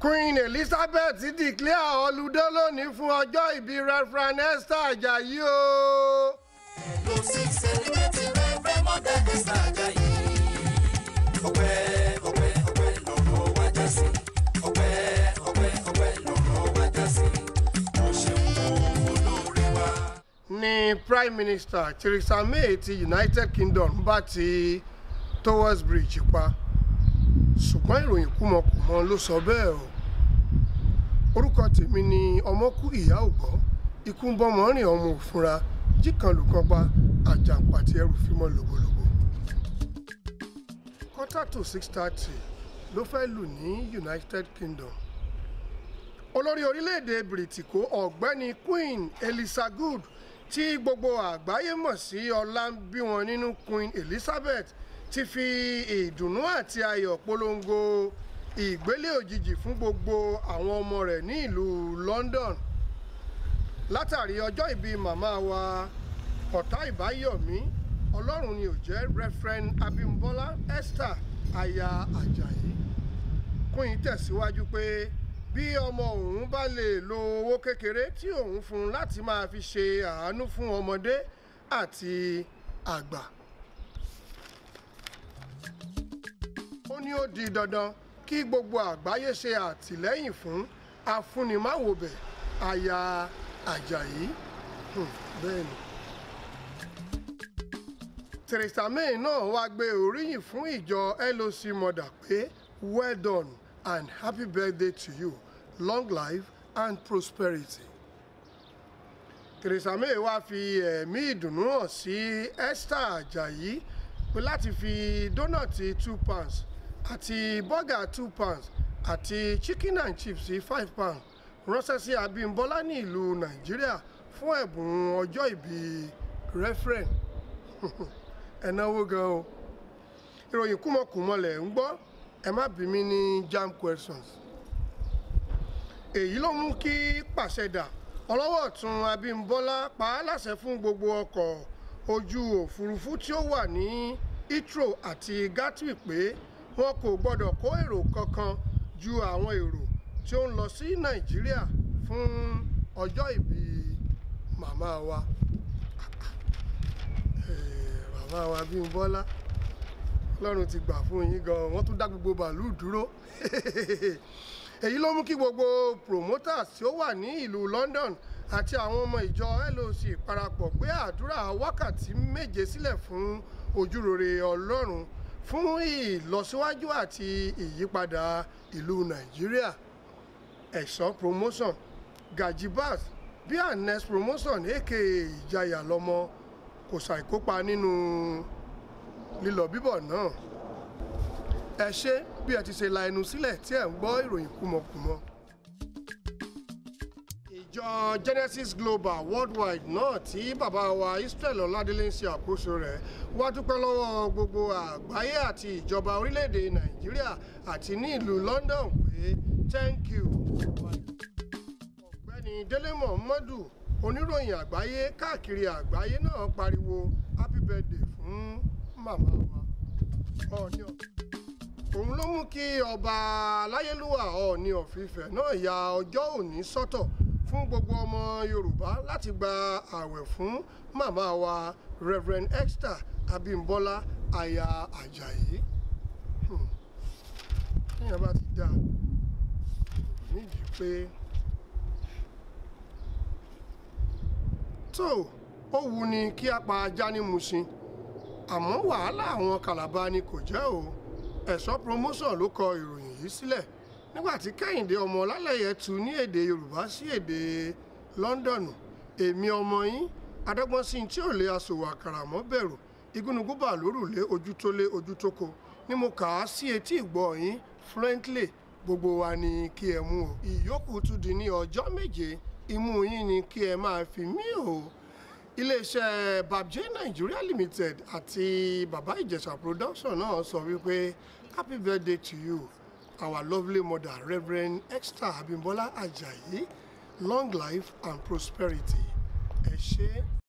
Queen Elizabeth declare holiday lónìí fún ọjọ́ ìbí Reverend Esther Ajayi o. Ló sì celebrate Reverend Mother Esther Ajayi. Ọpẹ́ lọ́rọ̀ wá já sí. Ọpẹ́ lọ́rọ̀ wá já sí. Ó ṣeun olóore wa. Ní Prime Minister Theresa May ti United Kingdom bá ti Towers Bridge pa ṣùgbọ́n ìròyìn kúmọkùmọ ló sọ bẹ́ẹ̀ o. Orúkọ tèmi ni ọmọkú ìyá ògbọ́ ikú ń bọ́mọ rìn ọmọ òfúnra jíkan lùkan pa àjàǹpàtì ẹrù fímọ́ lògbòlògbò. 6:45 ló fẹ́ lù ní United Kingdom. Olórí orílẹ̀-èdè Bìrìtìkó ọ̀gbẹ́ni Queen Elizabeth tí gbogbo àgbáyé mọ̀ sí ọlá ń bí wọn nínú Queen Elizabeth ti fi ìdùnnú àti ayọ̀ polongo ìgbélé òjijì fún gbogbo àwọn ọmọ rẹ̀ ní ìlú London látàrí ọjọ́ ìbí màmá wa ọ̀tá ìbáyọ̀mí ọlọ́run ni ò jẹ́ Reverend Abímbọ́lá Esther aya Ajayi. Queen tẹ̀síwájú pé bí ọmọ òun bá lè lo owó kékeré tí òun fún un láti máa fi ṣe àánú fún ọmọdé àti àgbà. Ó ní ó di dandan kí gbogbo àgbáyé ṣe àtìlẹ́yìn fún afúnimáwòbẹ̀ aya Ajayi. Bẹ́ẹ̀ ni. Theresa May náà wá gbé oríyìn fún ìjọ LOC Mother pé well done and happy birthday to you, long life and prosperity. Theresa May wá fi ẹ̀mí ìdùnnú hàn sí Esther Ajayi pé láti fi dónàtì £2 àti bọ́gà £2 àti chicken and chips £5 ránṣẹ́ sí Abímbọ́lá ní ìlú Nàìjíríà fún ẹ̀bùn ọjọ́ ìbí Reverend. Ẹ náwó gan o. Ìròyìn kúmọkùmọlẹ̀ ń gbọ́ ẹ má bí mi ní jam questions. Èyí ló mú kí pàṣẹdà ọlọ́wọ́ ọ̀tún Abímbọ́lá pa á láṣẹ fún gbogbo ọkọ̀ ojú òfurufú tí ó wà ní Heathrow àti Gatwick pé wọn kò gbọdọ̀ kó èrò kankan ju àwọn èrò tí ó ń lọ sí Nàìjíríà fún ọjọ́ ìbí màmá wa. Màmá wa Abímbọ́lá Ọlọ́run ti gbà fún yín gan, wọ́n tún dá gbogbo bàálù dúró. Èyí ló mú kí gbogbo promoters tí ó wà ní ìlú London àti àwọn ọmọ ìjọ LOC parapọ̀ gbé àdúrà wákàtí 7 sílẹ̀ fún ojúrere Ọlọ́run fún ìlọsíwájú àti ìyípadà ìlú Nàìjíríà. Ẹ̀ṣọ́ promotion Gajibas bí Anes promotion aka Ìjayà lọ́mọ kò ṣàìkópa nínú lílọ bíbọ̀ náà. Ẹ ṣé bí ẹ ti ṣe la ẹnu sílẹ̀ tí ẹ ń gbọ́ ìròyìn kúmọkùmọ. Ìjọ Genesis Global Worldwide náà tí bàbá wa Israel Ọládélé ń ṣe àkóso rẹ̀ wá dúpẹ́ lọ́wọ́ gbogbo àgbáyé àti ìjọba orílẹ̀-èdè Nàìjíríà àti ní ìlú London pé thank you. Ọ̀gbẹ́ni Délé Mọ̀mọ́dù oníròyìn àgbáyé káàkiri àgbáyé náà pariwo happy birthday fún màmá wa. Òun ló mú kí ọba aláyélúwà Ọọ̀ni of Ifẹ̀ náà ya ọjọ́ òní sọ́tọ̀ fún gbogbo ọmọ Yorùbá láti gba ààwẹ̀ fún màmá wa Reverend Esther Abímbọ́lá aya Ajayi. Kíyàn bá ti dá nídìí pé tó ó wù ní kí a pa ajá ní Mùṣin àmọ́ wàhálà àwọn Kàlàbá ni kò jẹ́ o. Ẹ̀ṣọ́ promotion ló kọ ìròyìn yìí sílẹ̀ nígbàtí Kẹ́hìndé ọmọ Ọlálẹ́yẹ tú ní èdè Yorùbá sí èdè London. Èmi ọmọ yín adọ́gbọ́nsìn tí ò lè aṣòwò àkàrà mọ́ bẹ̀rù igúnnugún bà lórùlé ojú tó lé ojú tó ko ni mo kà á sí etí ìgbọ́ yín friendly gbogbo wa ni kí ẹ mú o. Ìyókù tún di ní ọjọ́ 7 imú yín ni kí ẹ máa fi mí o. Iléeṣẹ́ Babjay Nigeria Limited àti Bàbá Ìjẹ̀ṣà Production náà sọ wípé happy birthday to you our lovely mother Reverend Esther Abímbọ́lá Ajayi, long life and prosperity. Ẹ ṣé.